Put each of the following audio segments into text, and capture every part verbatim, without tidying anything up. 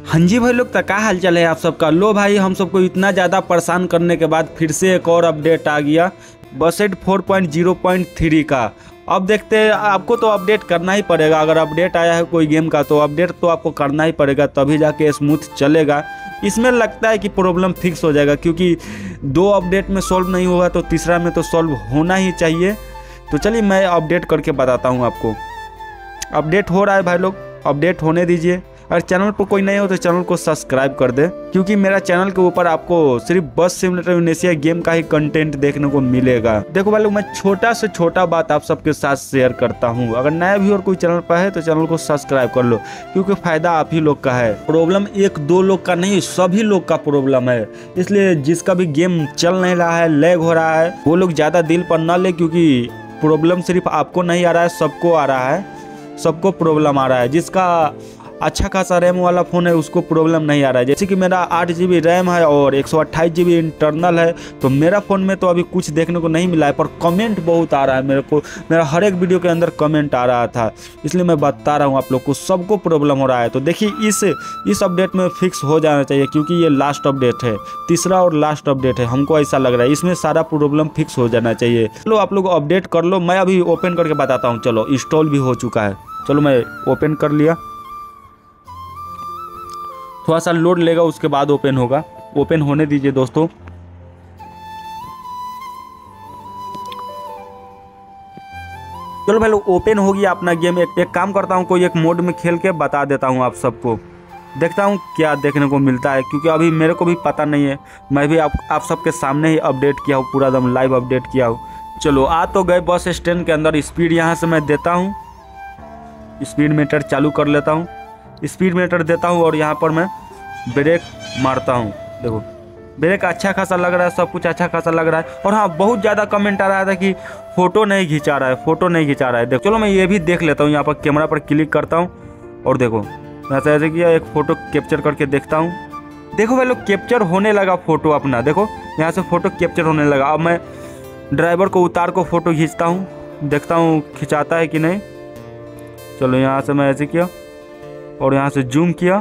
हाँ जी भाई लोग, तो क्या हाल चाल है आप सबका। लो भाई, हम सबको इतना ज़्यादा परेशान करने के बाद फिर से एक और अपडेट आ गया बसेट four point zero point three का। अब देखते हैं, आपको तो अपडेट करना ही पड़ेगा। अगर अपडेट आया है कोई गेम का तो अपडेट तो आपको करना ही पड़ेगा, तभी जाके स्मूथ चलेगा। इसमें लगता है कि प्रॉब्लम फिक्स हो जाएगा, क्योंकि दो अपडेट में सॉल्व नहीं होगा तो तीसरा में तो सॉल्व होना ही चाहिए। तो चलिए मैं अपडेट करके बताता हूँ आपको। अपडेट हो रहा है भाई लोग, अपडेट होने दीजिए। अगर चैनल पर कोई नए हो तो चैनल को सब्सक्राइब कर दे, क्योंकि मेरा चैनल के ऊपर आपको सिर्फ बस सिमुलेटर इंडोनेशिया गेम का ही कंटेंट देखने को मिलेगा। देखो भाई लोग, मैं छोटा से छोटा बात आप सबके साथ शेयर करता हूँ। अगर नया व्यूअर कोई चैनल पर है तो चैनल को सब्सक्राइब कर लो, क्योंकि फायदा आप ही लोग का है। प्रॉब्लम एक दो लोग का नहीं, सभी लोग का प्रॉब्लम है। इसलिए जिसका भी गेम चल नहीं रहा है, लैग हो रहा है, वो लोग ज़्यादा दिल पर न ले, क्योंकि प्रॉब्लम सिर्फ आपको नहीं आ रहा है, सबको आ रहा है। सबको प्रॉब्लम आ रहा है। जिसका अच्छा खासा रैम वाला फ़ोन है उसको प्रॉब्लम नहीं आ रहा है। जैसे कि मेरा आठ जी बी रैम है और एक सौ अट्ठाईस जी बी इंटरनल है, तो मेरा फ़ोन में तो अभी कुछ देखने को नहीं मिला है, पर कमेंट बहुत आ रहा है मेरे को। मेरा हर एक वीडियो के अंदर कमेंट आ रहा था, इसलिए मैं बता रहा हूँ आप लोग को। सबको प्रॉब्लम हो रहा है। तो देखिए, इस इस अपडेट में फिक्स हो जाना चाहिए, क्योंकि ये लास्ट अपडेट है, तीसरा और लास्ट अपडेट है। हमको ऐसा लग रहा है इसमें सारा प्रॉब्लम फिक्स हो जाना चाहिए। चलो आप लोग अपडेट कर लो, मैं अभी ओपन करके बताता हूँ। चलो, इंस्टॉल भी हो चुका है। चलो मैं ओपन कर लिया। थोड़ा सा लोड लेगा, उसके बाद ओपन होगा। ओपन होने दीजिए दोस्तों। चलो भाई लोग, ओपन हो गया अपना गेम। एक, एक काम करता हूँ, कोई एक मोड में खेल के बता देता हूँ आप सबको। देखता हूँ क्या देखने को मिलता है, क्योंकि अभी मेरे को भी पता नहीं है। मैं भी आप आप सबके सामने ही अपडेट किया हूँ, पूरा दम लाइव अपडेट किया हूँ। चलो आ तो गए बस स्टैंड के अंदर। स्पीड यहाँ से मैं देता हूँ, स्पीड मीटर चालू कर लेता हूँ। स्पीड मीटर देता हूँ और यहाँ पर मैं ब्रेक मारता हूँ। देखो, ब्रेक अच्छा खासा लग रहा है, सब कुछ अच्छा खासा लग रहा है। और हाँ, बहुत ज़्यादा कमेंट आ रहा था कि फ़ोटो नहीं खिंचा रहा है, फ़ोटो नहीं खिंचा रहा है। देखो, चलो मैं ये भी देख लेता हूँ। यहाँ पर कैमरा पर क्लिक करता हूँ और देखो, मैं ऐसे किया, एक फ़ोटो कैप्चर करके देखता हूँ। देखो भाई लोग, कैप्चर होने लगा फ़ोटो अपना। देखो, यहाँ से फ़ोटो कैप्चर होने लगा। अब मैं ड्राइवर को उतार को फ़ोटो खींचता हूँ, देखता हूँ खिंचाता है कि नहीं। चलो, यहाँ से मैं ऐसे किया और यहाँ से जूम किया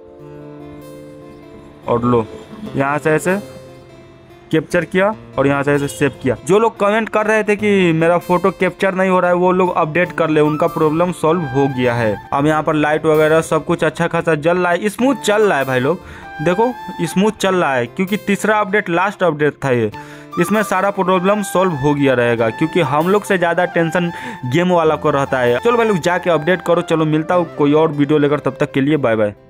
और लो, यहाँ से ऐसे कैप्चर किया और यहाँ से ऐसे सेव किया। जो लोग कमेंट कर रहे थे कि मेरा फोटो कैप्चर नहीं हो रहा है, वो लोग अपडेट कर ले, उनका प्रॉब्लम सॉल्व हो गया है। अब यहाँ पर लाइट वगैरह सब कुछ अच्छा खासा जल रहा है, स्मूथ चल रहा है भाई लोग। देखो, स्मूथ चल रहा है, क्योंकि तीसरा अपडेट लास्ट अपडेट था ये। इसमें सारा प्रॉब्लम सॉल्व हो गया रहेगा, क्योंकि हम लोग से ज़्यादा टेंशन गेम वाला को रहता है। चलो भाई लोग, जाके अपडेट करो। चलो मिलता हूँ कोई और वीडियो लेकर, तब तक के लिए बाय बाय।